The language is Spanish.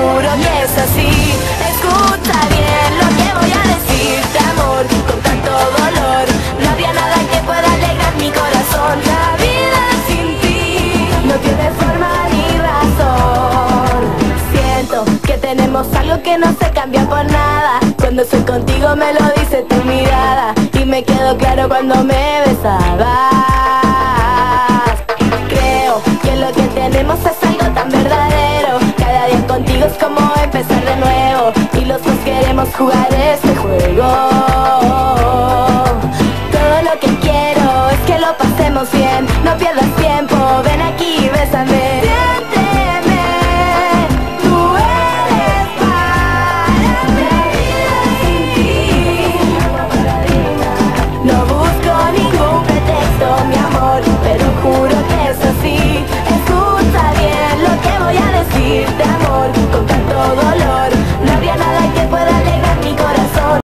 juro que es así. Escucha bien lo que voy a decirte, amor, con tanto dolor. No habría nada que pueda alegrar mi corazón. La vida sin ti no tiene forma ni razón. Siento que tenemos algo que no se cambia por nada. Cuando estoy contigo me lo dice tu mirada, y me quedó claro cuando me besabas. Creo que lo que tenemos es algo tan verdadero. Cada día contigo es como empezar de nuevo, y los dos queremos jugar este juego. Todo lo que quiero es que lo pasemos bien. No pierdas tiempo, ven aquí y bésame. Siénteme, tú eres para mí. Sin ti no busco ningún pretexto, mi amor, pero juro que es así. Escucha bien lo que voy a decir.